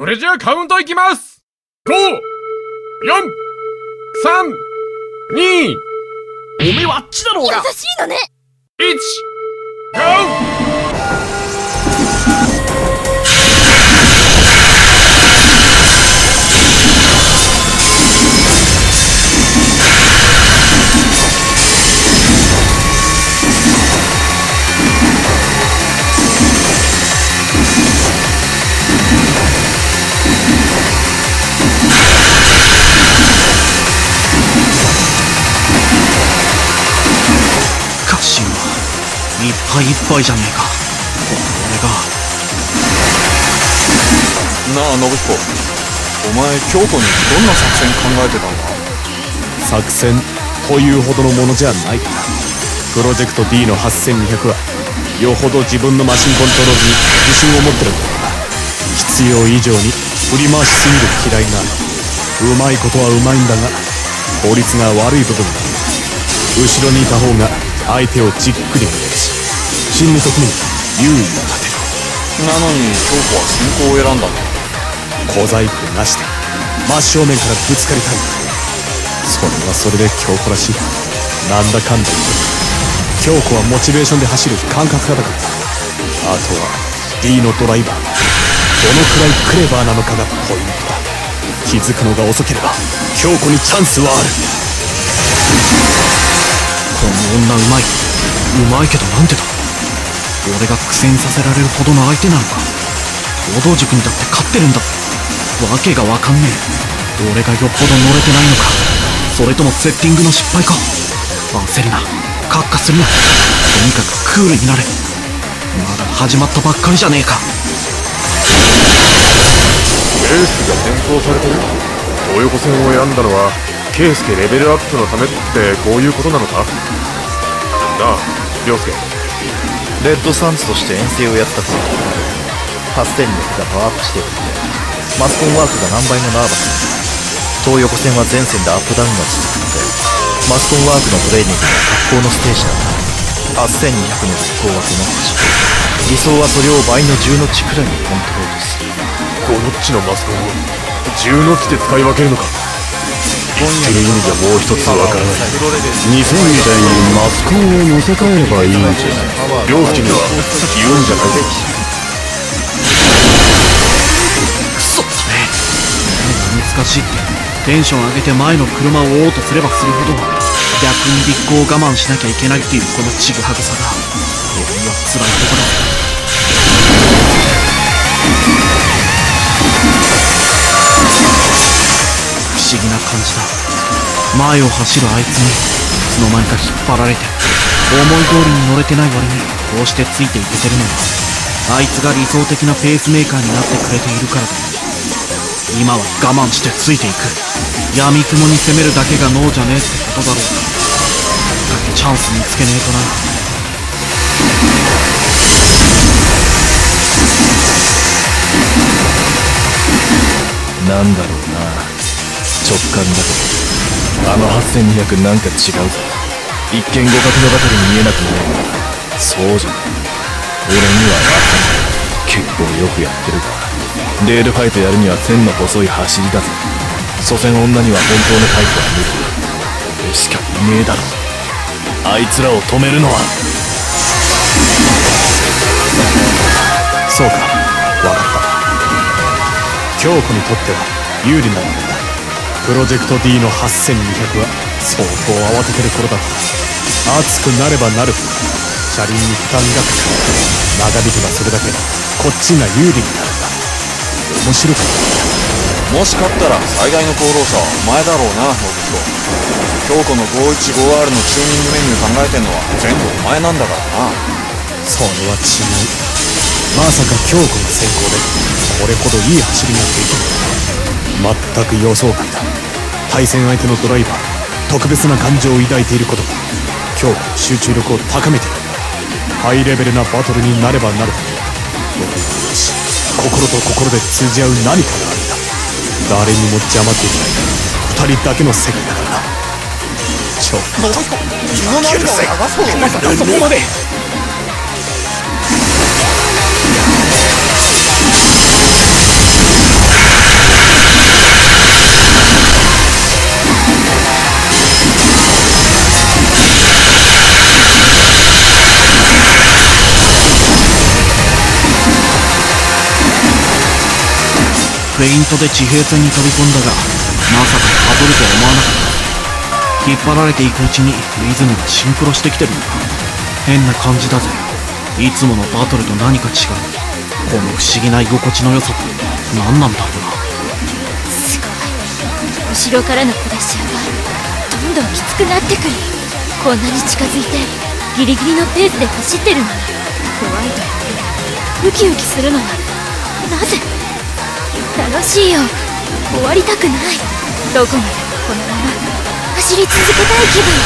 それじゃあカウントいきます。5、4、3、2、 おめえはあっちだろうが。 優しいのね。 1、GO！ いっぱいいっぱいじゃねえか。 俺がなあ信彦、お前京子にどんな作戦考えてたんだ？ 作戦というほどのものじゃないから。プロジェクト D の8200はよほど自分のマシンコントロールに自信を持ってるんだろうな。必要以上に振り回しすぎる嫌いがある。うまいことはうまいんだが効率が悪い部分がある。後ろにいた方が相手をじっくり見れるし、死ぬ時に優位が立てる。 なのに京子は先行を選んだんだ。 小細工なしで真正面からぶつかりたいんだ。それはそれで京子らしい。なんだかんだ言って京子はモチベーションで走る感覚家だから。あとは D のドライバーがどのくらいクレバーなのかがポイントだ。気づくのが遅ければ京子にチャンスはある。 この女うまいけどなんでだ。俺が苦戦させられるほどの相手なのか。合同塾にだって勝ってるんだ。わけがわかんねえ。俺がよっぽど乗れてないのか、それともセッティングの失敗か。焦るな、カッカするな。とにかくクールになれ。まだ始まったばっかりじゃねえか。 エースが転校されてる。東横線を選んだのは圭介レベルアップのためってこういうことなのかなあ、涼介。 レッドサンズとして遠征をやったつもり。8200がパワーアップしてるんでマスコンワークが何倍もナーバス。東横線は全線でアップダウンが続くのでマスコンワークのトレーニングが格好のステージなんだ。8200の実行はこの8。理想はそれを倍の10ノッチくらいにコントロールする。 5ノッチのマスコンを10ノッチで使い分けるのか。 今夜という意味じゃもう一つわからない。 2000みたいにマスコンを乗せ替えればいいんじゃない。 涼介には言うんじゃないぜ。 クソったね。難しいってテンション上げて前の車を追おうとすればするほど逆に立候を我慢しなきゃいけないっていうこのちぐはぐさが俺には辛いとこだ。不思議な感じだ。前を走るあいつにいつの間にか引っ張られて思い通りに乗れてない割にこうしてついていけてるのはあいつが理想的なペースメーカーになってくれているからだ。今は我慢してついていく。闇雲に攻めるだけが脳じゃねえってことだろうか。だけチャンス見つけねえとな。なんだろうな、直感だけどあの8200なんか違うぞ。一見互角のバトルに見えなくもないがそうじゃない。俺には分かる。結構よくやってるがレールファイトやるには線の細い走りだぜ。所詮女には本当のタイプは無理。俺しかいねえだろ。あいつらを止めるのは。 そうか、分かった。京子にとっては有利なわけだ。プロジェクト D の8200は相当慌ててる頃だった。熱くなればなるほど車輪に負担がかかる。長引けばそれだけこっちが有利になるんだ。面白かった。 もし勝ったら最大の功労者はお前だろうな信彦。京子の 515R のチューニングメニュー考えてんのは全部お前なんだからな。 それは違う。まさか京子の先行でこれほどいい走りができる。全く予想外だ。対戦相手のドライバー特別な感情を抱いていることが京子の集中力を高めている。ハイレベルなバトルになればなるほど僕にはよし心と心で通じ合う何かがあるんだ。誰にも邪魔できない二人だけの世界だからな。ちょっと許せ。まさかそこまで。 フェイントで地平線に飛び込んだが、まさかかぶるとは思わなかった。引っ張られていくうちにリズムがシンクロしてきてるんだ。変な感じだぜ。いつものバトルと何か違う。この不思議な居心地の良さって何なんだろうな。 すごい。後ろからのプレッシャーがどんどんきつくなってくる。こんなに近づいてギリギリのペースで走ってるのに怖いとウキウキするのはなぜ？楽しいよ。終わりたくない。どこまでこのまま走り続けたい気分。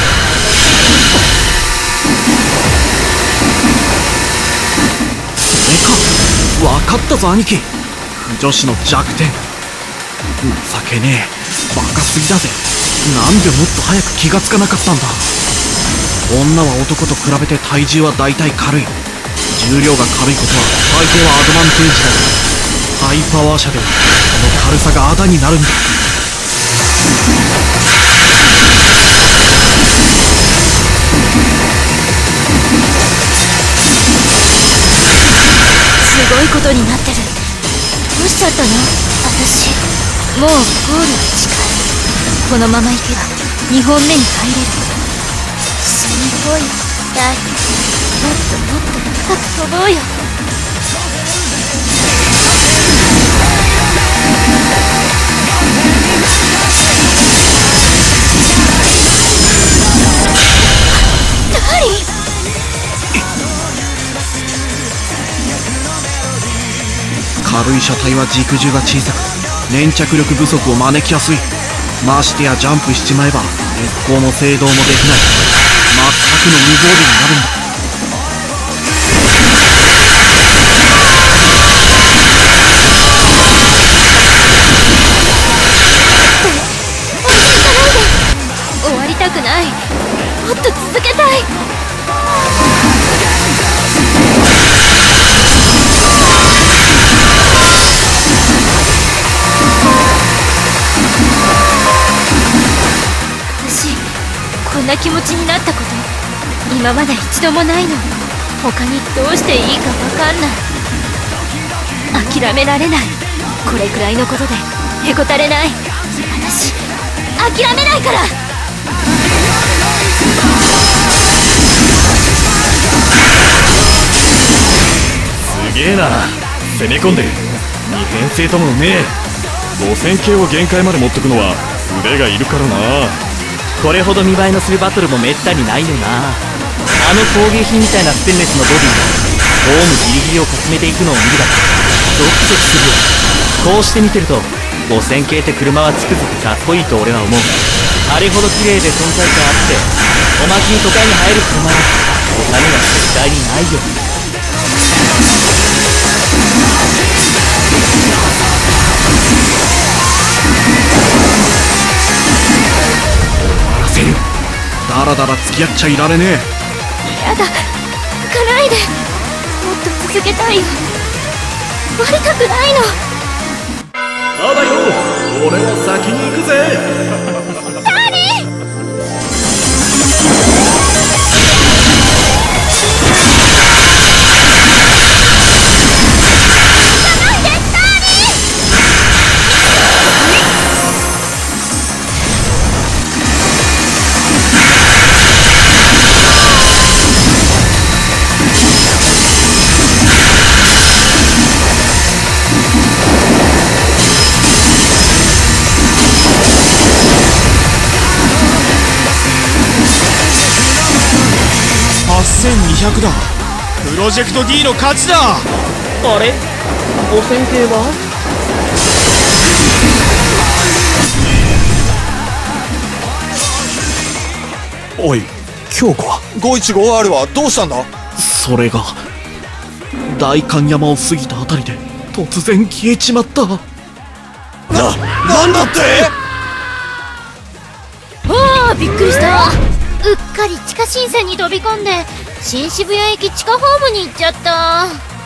それか。分かったぞ兄貴。女子の弱点。情けねえ。バカすぎだぜ。なんでもっと早く気がつかなかったんだ。女は男と比べて体重は大体軽い。重量が軽いことは大抵はアドバンテージだが、ハイパワー車ではこの軽さがあだになるんだ。 すごいことになってる。どうしちゃったの？私もうゴールが近い。このまま行けば2本目に入れる。すごい大。もっともっと高く飛ぼうよ。ダーリン！ 軽い車体は軸重が小さく粘着力不足を招きやすい。ましてやジャンプしちまえば劣行も制動もできない。全くの無防備になるんだ。 終わりたくない。もっと続けたい。私こんな気持ちになったこと今まで一度もないの。他にどうしていいか分かんない。諦められない。これくらいのことでへこたれない。私諦めないから。 すげえな。攻め込んでる。二編成ともうめえ。5000系を限界まで持ってくのは腕がいるからな。 これほど見栄えのするバトルもめったにないよな。あの工芸品みたいなステンレスのボディがホームギリギリをかすめていくのを見るだけドキドキするよ。こうして見てると5000系って車はつくづくかっこいいと俺は思う。あれほど綺麗で存在感あっておまけに都会に入る車は他には絶対にないよ。 ダラダラ付き合っちゃいられねえ。 やだ、行かないで。もっと続けたいよ。終わりたくないの。 ただよ、俺は先に行くぜ。 ダーリン！ 8200だ。プロジェクト D の勝ちだ。 あれ5000系はおい、京子は 515R はどうしたんだ？ それが代官山を過ぎたあたりで突然消えちまった。 なんだって？ ああ、びっくりした。うっかり地下新線に飛び込んで新渋谷駅地下ホームに行っちゃった。